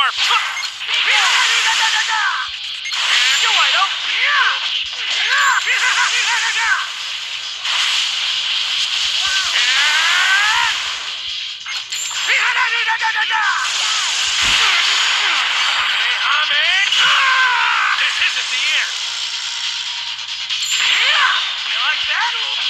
sharp. You're wide open. This isn't the end. You like that?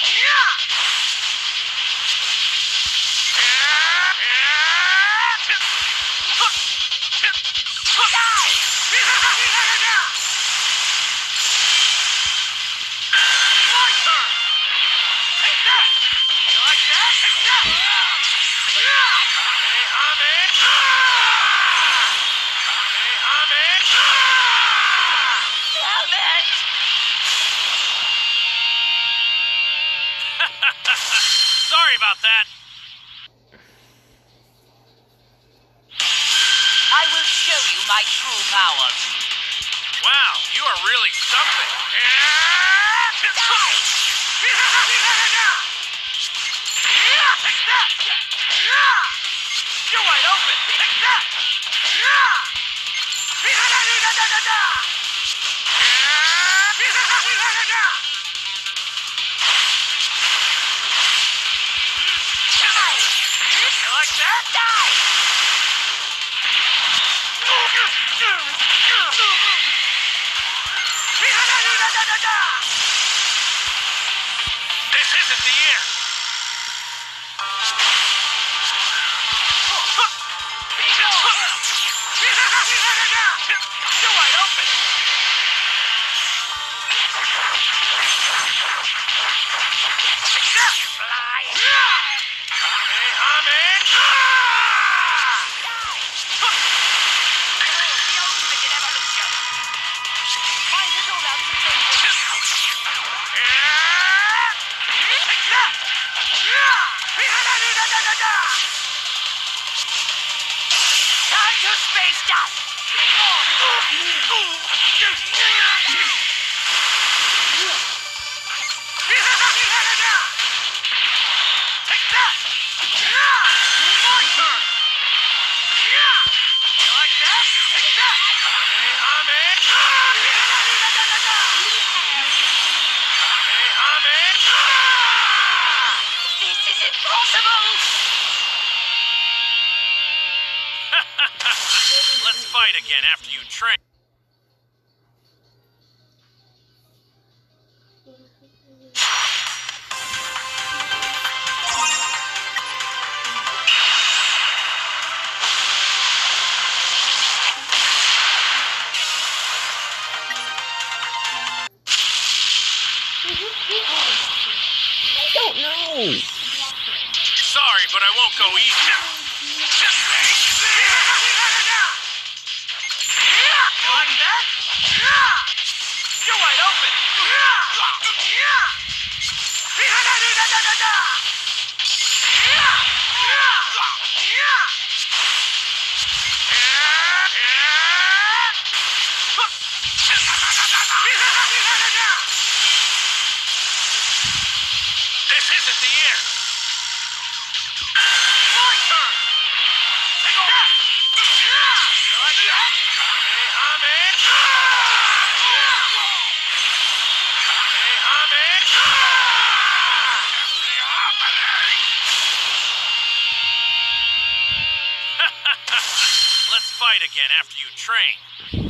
Sorry about that. I will show you my true powers. Wow, you are really something. You're wide open. Take that. You like that? This isn't the end. You're wide open. Fly. The ultimate in evolution. Find it all out to Time to space dust. Take that! My turn! You like that? Take that! This is impossible. Let's fight again after you train. I don't know. Sorry, but I won't go easy. You like that? You're wide open. This isn't the end. My turn. Take that. You like that? Let's fight again after you train.